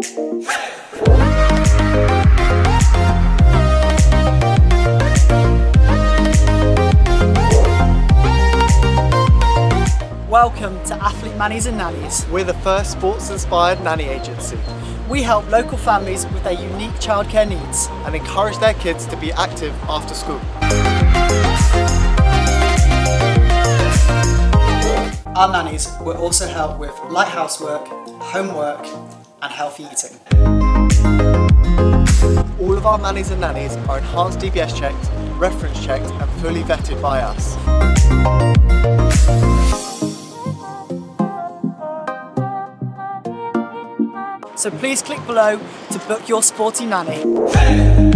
Welcome to AthleteMannies and Nannies. We're the first sports-inspired nanny agency We help local families with their unique childcare needs and encourage their kids to be active after school. Our nannies will also help with light housework, homework and healthy eating. All of our nannies and nannies are enhanced DBS checked, reference checked and fully vetted by us. So please click below to book your sporty nanny.